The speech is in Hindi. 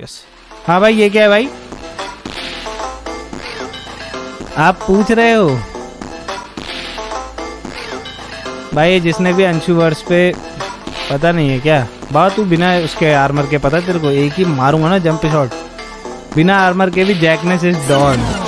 फोकस। हाँ भाई ये क्या है भाई, आप पूछ रहे हो भाई? जिसने भी अंशु वर्ष पे पता नहीं है क्या बात, तू बिना उसके आर्मर के, पता तेरे को एक ही मारूंगा ना जंप शॉट, बिना आर्मर के भी जैकनेस इज डॉन।